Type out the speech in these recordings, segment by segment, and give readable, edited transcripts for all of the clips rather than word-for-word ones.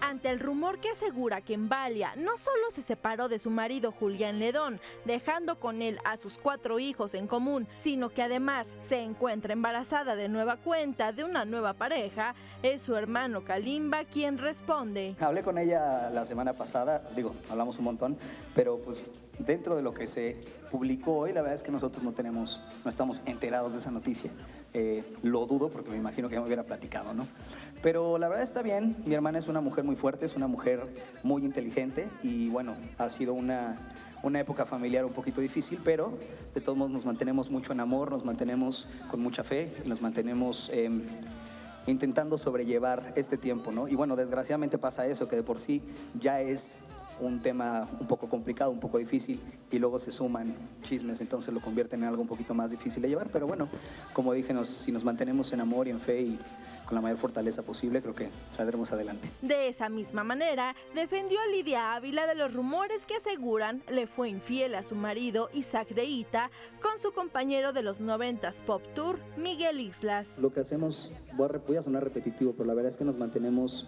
ante el rumor que asegura que Embalia no solo se separó de su marido Julián Ledón, dejando con él a sus 4 hijos en común, sino que además se encuentra embarazada de nueva cuenta de una nueva pareja, es su hermano Kalimba quien responde. Hablé con ella la semana pasada, hablamos un montón, pero pues dentro de lo que se publicó hoy, la verdad es que nosotros no estamos enterados de esa noticia. Lo dudo porque me imagino que ya me hubiera platicado, ¿no? Pero la verdad está bien, mi hermana es una mujer muy fuerte, es una mujer muy inteligente y bueno, ha sido una época familiar un poquito difícil, pero de todos modos nos mantenemos mucho en amor, nos mantenemos con mucha fe, nos mantenemos intentando sobrellevar este tiempo, ¿no? Y bueno, desgraciadamente pasa eso, que de por sí ya es un tema un poco complicado, un poco difícil, y luego se suman chismes, entonces lo convierten en algo un poquito más difícil de llevar, pero bueno, como dije, si nos mantenemos en amor y en fe y con la mayor fortaleza posible, creo que saldremos adelante. De esa misma manera, defendió a Lidia Ávila de los rumores que aseguran le fue infiel a su marido Isaac de Ita con su compañero de los 90s Pop Tour, Miguel Islas. Lo que hacemos, voy a sonar repetitivo, pero la verdad es que nos mantenemos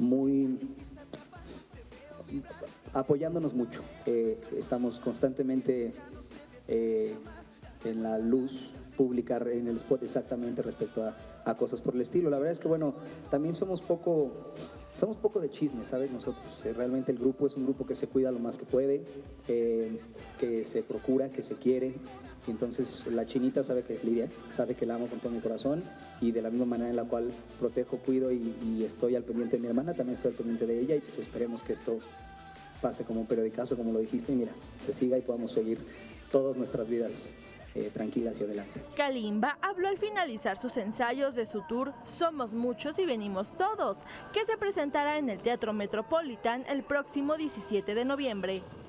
apoyándonos mucho. Estamos constantemente en la luz pública, en el spot exactamente respecto a cosas por el estilo. La verdad es que bueno, también somos poco de chisme, ¿sabes? Nosotros, realmente el grupo es un grupo que se cuida lo más que puede, que se procura, que se quiere. Y entonces la chinita sabe que es Lidia, sabe que la amo con todo mi corazón y de la misma manera en la cual protejo, cuido y estoy al pendiente de mi hermana, también estoy al pendiente de ella y pues esperemos que esto pase como un periodicazo, como lo dijiste, y mira, se siga y podamos seguir todas nuestras vidas tranquilas y adelante. Kalimba habló al finalizar sus ensayos de su tour Somos Muchos y Venimos Todos, que se presentará en el Teatro Metropolitan el próximo 17 de noviembre.